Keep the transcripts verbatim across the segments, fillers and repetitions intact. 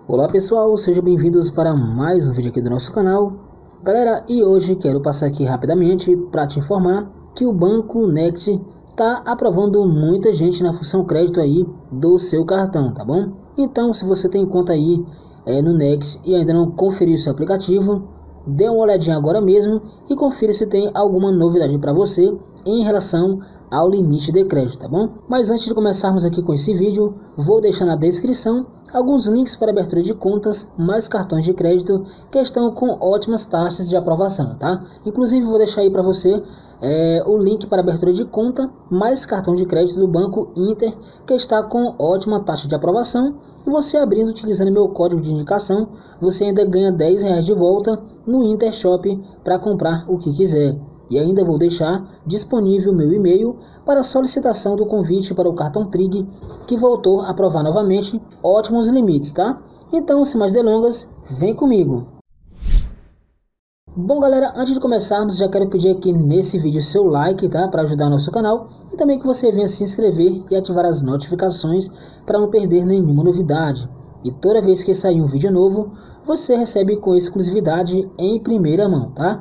Olá pessoal, sejam bem-vindos para mais um vídeo aqui do nosso canal. Galera, e hoje quero passar aqui rapidamente para te informar que o Banco Next está aprovando muita gente na função crédito aí do seu cartão, tá bom? Então, se você tem conta aí é, no Next e ainda não conferiu seu aplicativo, dê uma olhadinha agora mesmo e confira se tem alguma novidade para você em relação ao limite de crédito, tá bom? Mas antes de começarmos aqui com esse vídeo, vou deixar na descrição alguns links para abertura de contas mais cartões de crédito que estão com ótimas taxas de aprovação, tá? Inclusive vou deixar aí para você é, o link para abertura de conta mais cartão de crédito do Banco Inter que está com ótima taxa de aprovação, e você abrindo utilizando meu código de indicação, você ainda ganha dez reais de volta no Inter Shop para comprar o que quiser. E ainda vou deixar disponível meu e-mail para solicitação do convite para o cartão Trig, que voltou a aprovar novamente ótimos limites, tá? Então, sem mais delongas, vem comigo! Bom galera, antes de começarmos, já quero pedir aqui nesse vídeo seu like, tá? Para ajudar o nosso canal, e também que você venha se inscrever e ativar as notificações para não perder nenhuma novidade. E toda vez que sair um vídeo novo, você recebe com exclusividade em primeira mão, tá?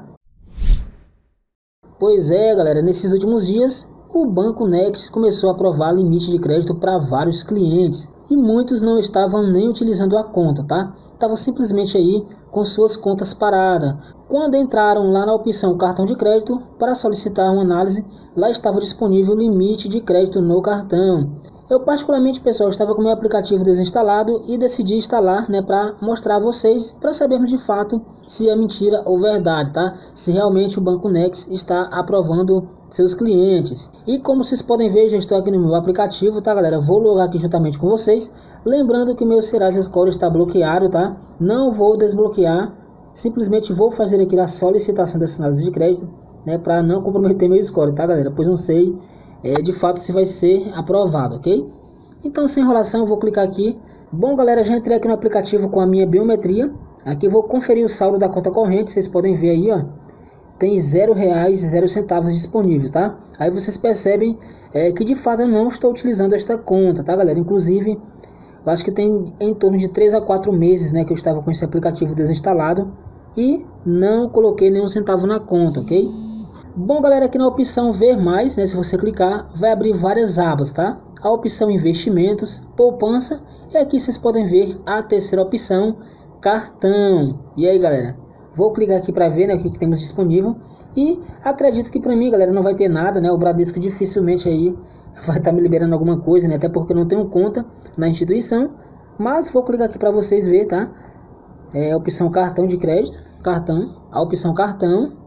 Pois é, galera, nesses últimos dias, o Banco Next começou a aprovar limite de crédito para vários clientes e muitos não estavam nem utilizando a conta, tá? Estavam simplesmente aí com suas contas paradas. Quando entraram lá na opção cartão de crédito para solicitar uma análise, lá estava disponível o limite de crédito no cartão. Eu particularmente, pessoal, estava com meu aplicativo desinstalado e decidi instalar, né, para mostrar a vocês, para sabermos de fato se é mentira ou verdade, tá? Se realmente o Banco Next está aprovando seus clientes. E como vocês podem ver, já estou aqui no meu aplicativo, tá, galera? Vou logar aqui juntamente com vocês, lembrando que meu Serasa Score está bloqueado, tá? Não vou desbloquear, simplesmente vou fazer aqui a solicitação dessa análise de crédito, né, para não comprometer meu score, tá, galera? Pois não sei É, de fato se vai ser aprovado, ok? Então, sem enrolação, eu vou clicar aqui. Bom galera, já entrei aqui no aplicativo com a minha biometria. Aqui eu vou conferir o saldo da conta corrente. Vocês podem ver aí, ó, tem zero reais e zero centavos disponível, tá? Aí vocês percebem é, que de fato eu não estou utilizando esta conta, tá, galera? Inclusive, eu acho que tem em torno de três a quatro meses, né, que eu estava com esse aplicativo desinstalado e não coloquei nenhum centavo na conta, ok? Bom galera, aqui na opção ver mais, né, se você clicar, vai abrir várias abas, tá? A opção investimentos, poupança, e aqui vocês podem ver a terceira opção, cartão. E aí galera, vou clicar aqui para ver, né, o que, que temos disponível, e acredito que para mim, galera, não vai ter nada, né? O Bradesco dificilmente aí vai estar tá me liberando alguma coisa, né? Até porque eu não tenho conta na instituição, mas vou clicar aqui para vocês ver, tá? É a opção cartão de crédito, cartão, a opção cartão.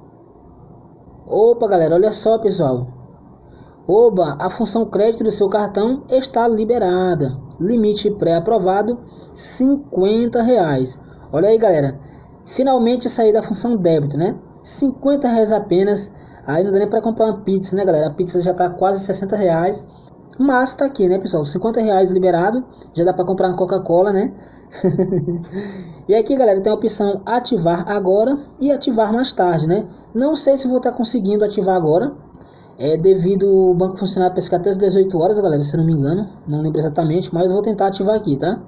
Opa galera, olha só pessoal, oba, a função crédito do seu cartão está liberada, limite pré-aprovado cinquenta reais. Olha aí galera, finalmente saí da função débito, né? cinquenta reais apenas, aí não dá nem para comprar uma pizza, né galera? A pizza já tá quase sessenta reais, mas tá aqui, né pessoal, cinquenta reais liberado, já dá para comprar uma Coca-Cola, né? E aqui galera, tem a opção ativar agora e ativar mais tarde, né? Não sei se vou estar conseguindo ativar agora, é devido o banco funcionar até as dezoito horas, galera, se eu não me engano, não lembro exatamente, mas vou tentar ativar aqui, tá?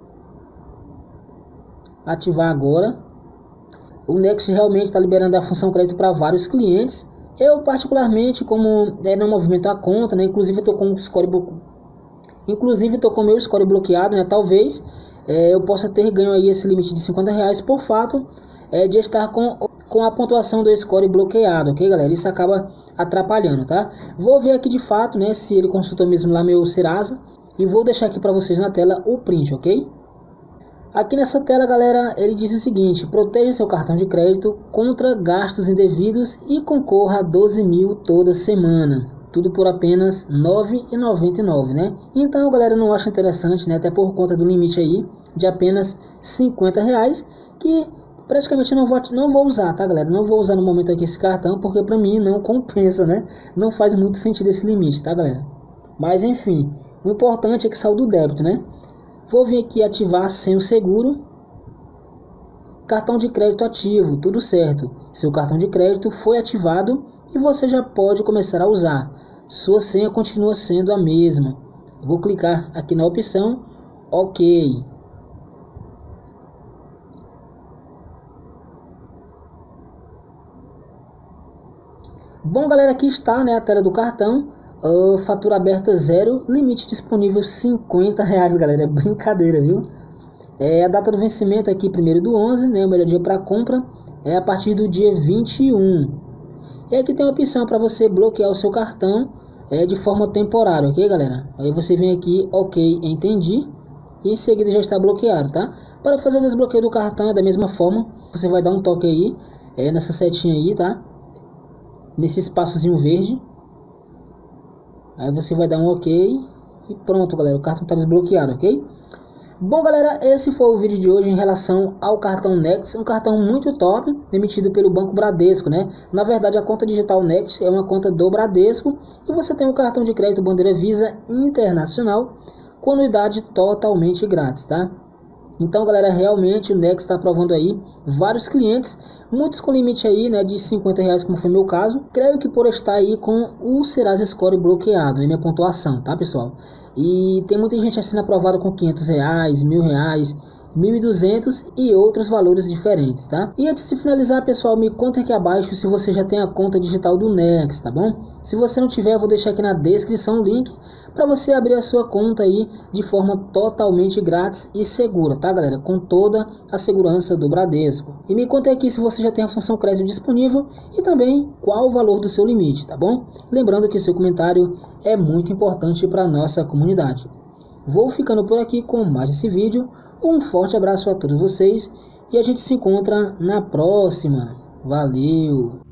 Ativar agora. O Next realmente está liberando a função crédito para vários clientes. Eu particularmente, como é, não movimento a conta, né? Inclusive eu tô com o score blo... inclusive tô com o meu score bloqueado, né? Talvez é, eu possa ter ganho aí esse limite de cinquenta reais por fato é, de estar com, com a pontuação do score bloqueado, ok galera? Isso acaba atrapalhando, tá? Vou ver aqui de fato, né, se ele consultou mesmo lá meu Serasa, e vou deixar aqui para vocês na tela o print, ok? Aqui nessa tela, galera, ele diz o seguinte: proteja seu cartão de crédito contra gastos indevidos e concorra a doze mil toda semana. Tudo por apenas nove reais e noventa e nove centavos, né? Então, galera, eu não acho interessante, né? Até por conta do limite aí de apenas cinquenta reais, que praticamente eu não vou, não vou usar, tá, galera? Não vou usar no momento aqui esse cartão, porque pra mim não compensa, né? Não faz muito sentido esse limite, tá, galera? Mas, enfim, o importante é que saiu do débito, né? Vou vir aqui ativar sem o seguro. Cartão de crédito ativo, tudo certo. Seu cartão de crédito foi ativado e você já pode começar a usar. Sua senha continua sendo a mesma. Vou clicar aqui na opção OK. Bom, galera, aqui está, né, a tela do cartão. Uh, fatura aberta zero, limite disponível cinquenta reais, galera. É brincadeira, viu? É, a data do vencimento aqui, primeiro do onze, né? O melhor dia para compra é a partir do dia vinte e um. E aqui tem a opção para você bloquear o seu cartão é, de forma temporária, ok, galera? Aí você vem aqui, ok, entendi. E em seguida já está bloqueado, tá? Para fazer o desbloqueio do cartão é da mesma forma. Você vai dar um toque aí, é, nessa setinha aí, tá? Nesse espaçozinho verde. Aí você vai dar um ok e pronto, galera, o cartão está desbloqueado, ok? Bom, galera, esse foi o vídeo de hoje em relação ao cartão Next, um cartão muito top, emitido pelo Banco Bradesco, né? Na verdade, a conta digital Next é uma conta do Bradesco e você tem um cartão de crédito bandeira Visa Internacional com anuidade totalmente grátis, tá? Então, galera, realmente o Next está aprovando aí vários clientes, muitos com limite aí, né, de cinquenta reais, como foi meu caso. Creio que por estar aí com o Serasa Score bloqueado, né, minha pontuação, tá, pessoal? E tem muita gente assim aprovada com quinhentos reais, mil reais, mil e duzentos e outros valores diferentes, tá? E antes de finalizar, pessoal, me conta aqui abaixo se você já tem a conta digital do Next, tá bom? Se você não tiver, eu vou deixar aqui na descrição o link para você abrir a sua conta aí de forma totalmente grátis e segura, tá, galera? Com toda a segurança do Bradesco. E me conta aqui se você já tem a função crédito disponível e também qual o valor do seu limite, tá bom? Lembrando que seu comentário é muito importante para a nossa comunidade. Vou ficando por aqui com mais esse vídeo. Um forte abraço a todos vocês e a gente se encontra na próxima. Valeu!